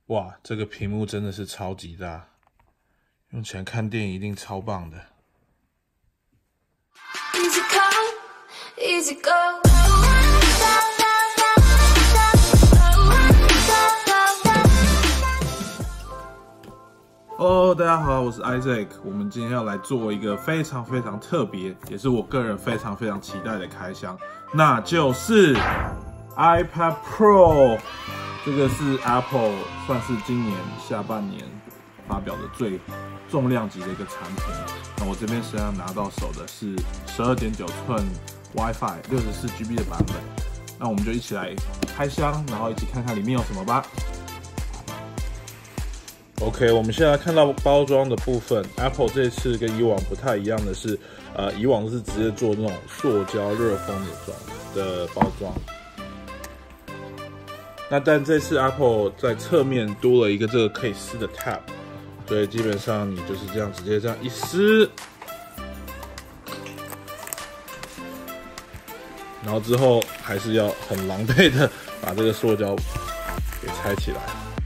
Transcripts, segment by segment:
哇，这个屏幕真的是超级大，用起来看电影一定超棒的。 Easy come, easy go. Hello， 大家好，我是 Isaac。我们今天要来做一个非常特别，也是我个人非常期待的开箱，那就是 iPad Pro。这个是 Apple 算是今年下半年发表的最重量级的一个产品。那我这边实际上拿到手的是12.9寸 WiFi 64GB 的版本。那我们就一起来开箱，然后一起看看里面有什么吧。OK， 我们现在看到包装的部分 ，Apple 这次跟以往不太一样的是，以往是直接做那种塑胶热封的包装。那但这次 Apple 在侧面多了一个这个可以撕的 tab， 所以基本上你就是这样直接这样一撕，然后之后还是要很狼狈的把这个塑胶给拆起来。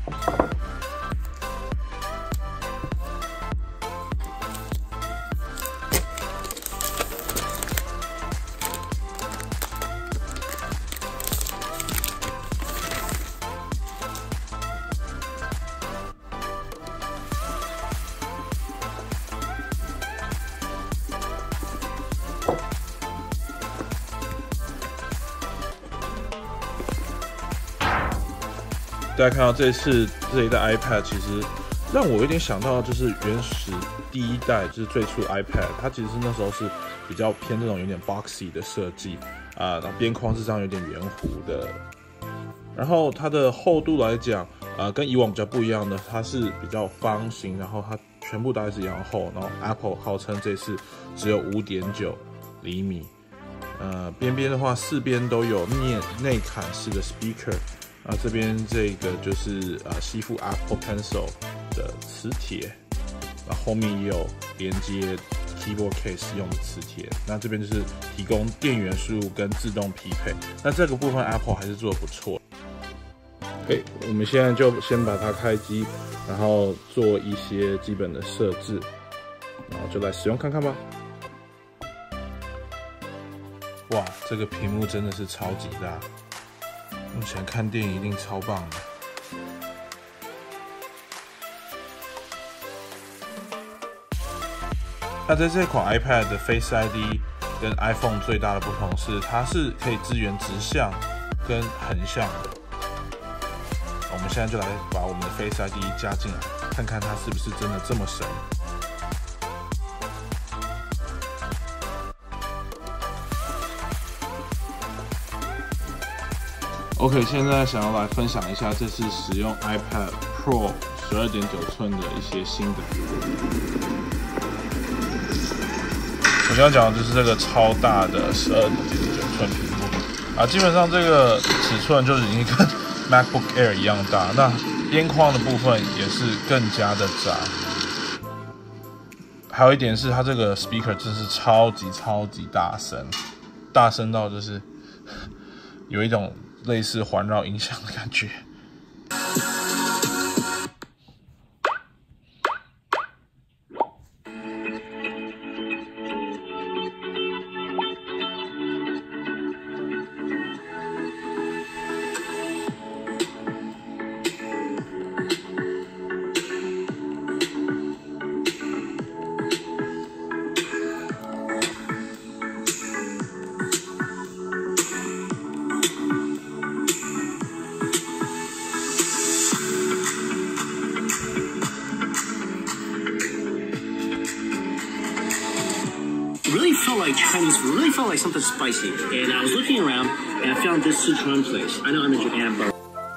大家看到这一代 iPad， 其实让我有点想到，就是原始第一代，就是最初 iPad， 它其实那时候是比较偏这种有点 boxy 的设计然后边框是这样有点圆弧的，然后它的厚度来讲，跟以往比较不一样的，它是比较方形，然后它全部大概是一样厚，然后 Apple 号称这次只有 5.9 厘米，边边的话四边都有内砍式的 speaker。这边这个就是吸附 Apple Pencil 的磁铁，后面也有连接 Keyboard Case 用的磁铁。那这边就是提供电源输入跟自动匹配。那这个部分 Apple 还是做得不错。OK， 我们现在就先把它开机，然后做一些基本的设置，然后就来使用看看吧。哇，这个屏幕真的是超级大。用起来看电影一定超棒的。那在这款 iPad 的 Face ID 跟 iPhone 最大的不同是，它是可以支援直向跟横向的。我们现在就来把我们的 Face ID 加进来，看看它是不是真的这么神。OK， 现在想要来分享一下这次使用 iPad Pro 12.9寸的一些心得。我刚刚讲的就是这个超大的12.9寸屏幕基本上这个尺寸就是已经跟 MacBook Air 一样大，那边框的部分也是更加的窄。还有一点是它这个 speaker 真是超级大声，大声到就是有一种类似环绕音响的感觉。 Really felt like something spicy. And I was looking around and I found this Sichuan place. I know I'm in Japan, but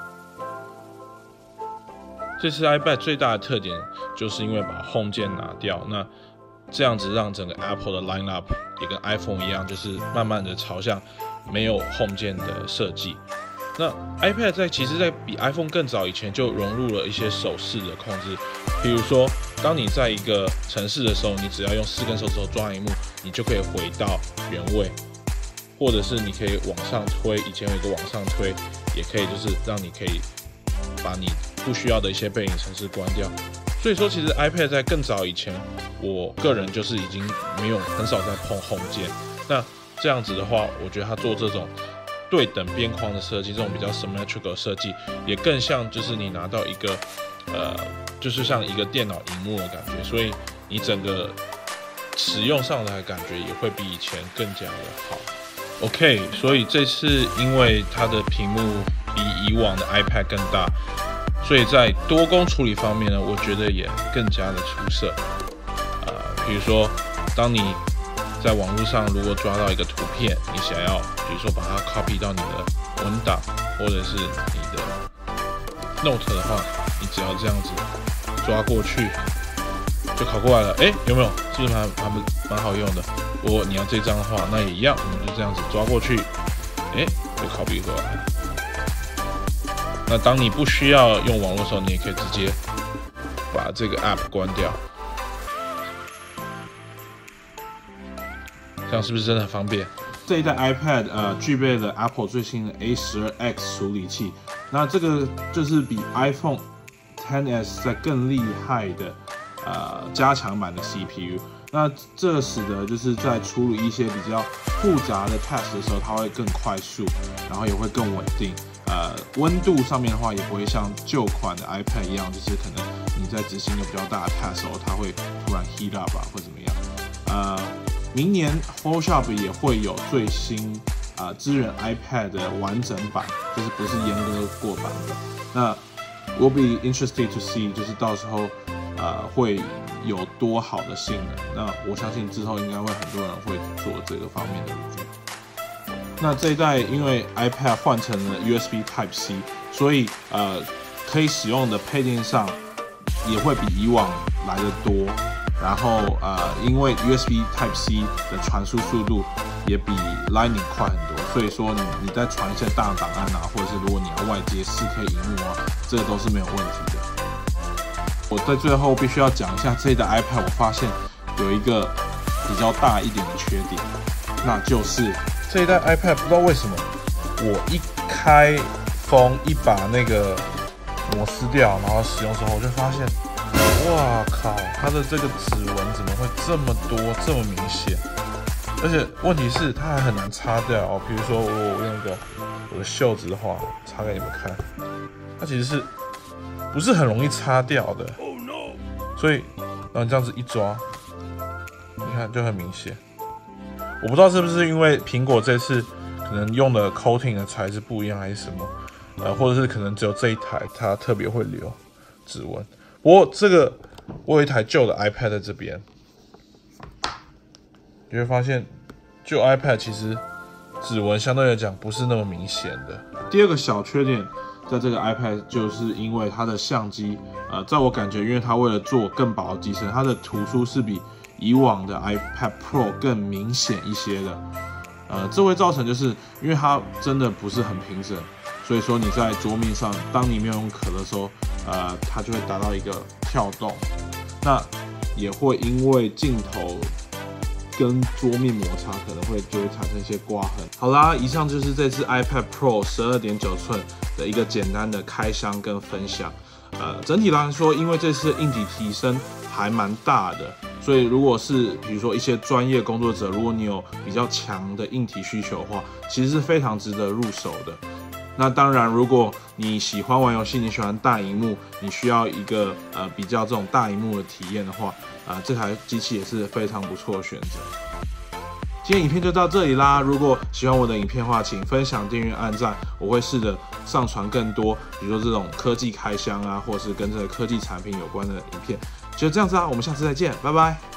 这次 iPad 最大的特点就是因为把 Home 键拿掉，那这样子让整个 Apple 的 lineup 也跟 iPhone 一样，就是慢慢的朝向没有 Home 键的设计。那 iPad 其实在比 iPhone 更早以前就融入了一些手势的控制，比如说当你在一个城市的时候，你只要用4根手指头抓荧幕，你就可以回到原位，或者是你可以往上推，以前有一个往上推，也可以就是让你可以把你不需要的一些背景程式关掉。所以说，其实 iPad 在更早以前，我个人就是已经没有很少在碰 Home 键。那这样子的话，我觉得它做这种对等边框的设计，这种比较 symmetrical 的设计，也更像就是你拿到一个就是像一个电脑萤幕的感觉，所以你整个使用上的感觉也会比以前更加的好。OK， 所以这次因为它的屏幕比以往的 iPad 更大，所以在多工处理方面呢，我觉得也更加的出色。比如说，当你在网络上如果抓到一个图片，你想要比如说把它 copy 到你的文档或者是你的 Note 的话，你只要这样子抓过去就拷过来了。有没有？是不是蛮好用的？如果你要这张的话，那也一样，我们就这样子抓过去，就 copy 过来了。那当你不需要用网络的时候，你也可以直接把这个 App 关掉。这样是不是真的很方便？这一代 iPad 具备了 Apple 最新的 A12X 处理器，那这个就是比 iPhone XS 在更厉害的加强版的 CPU。那这使得就是在处理一些比较复杂的 task 的时候，它会更快速，然后也会更稳定。温度上面的话，也不会像旧款的 iPad 一样，就是可能你在执行一个比较大的 task 的时候，它会突然 heat up 或怎么样。明年 Photoshop 也会有最新支援 iPad 的完整版，就是不是阉割过版的。那 we'll be interested to see， 就是到时候会有多好的性能。那我相信之后应该会很多人会做这个方面的 review。那这一代因为 iPad 换成了 USB Type-C， 所以可以使用的配件上也会比以往来得多。然后因为 USB Type-C 的传输速度也比 Lightning 快很多，所以说你在传一些大档案或者是如果你要外接 4K 萤幕这个都是没有问题的。我在最后必须要讲一下这一代 iPad， 我发现有一个比较大一点的缺点，那就是这一代 iPad 不知道为什么，我一开封一把那个膜撕掉，然后使用之后，我就发现，哇靠，它的这个指纹怎么会这么多，这么明显？而且问题是它还很难擦掉哦。比如说我用个我的袖子的话，擦给你们看，它其实是不是很容易擦掉的？所以然后你这样子一抓，你看就很明显。我不知道是不是因为苹果这次可能用的 coating 的材质不一样，还是什么，或者是可能只有这一台它特别会留指纹。不过这个我有一台旧的 iPad 在这边，你会发现旧 iPad 其实指纹相对来讲不是那么明显的。第二个小缺点在这个 iPad 就是因为它的相机，在我感觉，因为它为了做更薄的机身，它的图书是比以往的 iPad Pro 更明显一些的。这会造成就是因为它真的不是很平整，所以说你在桌面上，当你没有用壳的时候，它就会达到一个跳动，那也会因为镜头跟桌面摩擦，可能就会产生一些刮痕。好啦，以上就是这次 iPad Pro 12.9寸的一个简单的开箱跟分享。整体来说，因为这次硬体提升还蛮大的，所以如果是比如说一些专业工作者，如果你有比较强的硬体需求的话，其实是非常值得入手的。那当然，如果你喜欢玩游戏，你喜欢大萤幕，你需要一个比较这种大萤幕的体验的话，这台机器也是非常不错的选择。今天影片就到这里啦！如果喜欢我的影片的话，请分享、订阅、按赞，我会试着上传更多，比如说这种科技开箱或是跟这个科技产品有关的影片。就这样子我们下次再见，拜拜。